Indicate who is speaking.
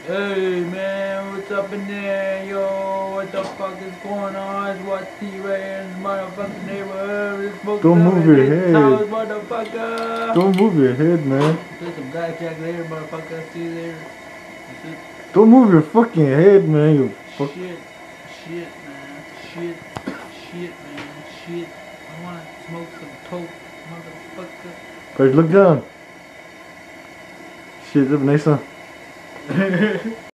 Speaker 1: Hey man, what's up in there? Yo, what the fuck is going on? It's what T-Ray in this motherfucking neighborhood. This smoke
Speaker 2: Don't
Speaker 1: up
Speaker 2: move
Speaker 1: in
Speaker 2: your
Speaker 1: this house,
Speaker 2: head.
Speaker 1: motherfucker.
Speaker 2: Don't move your head, man.
Speaker 1: Put some blackjack later, motherfucker. See you later. That's it.
Speaker 2: Don't move your fucking head, man. You fuck.
Speaker 1: Shit, man. Shit, man. Shit. I wanna smoke some coke, motherfucker.
Speaker 2: Guys, look down. Shit, that's nice, huh?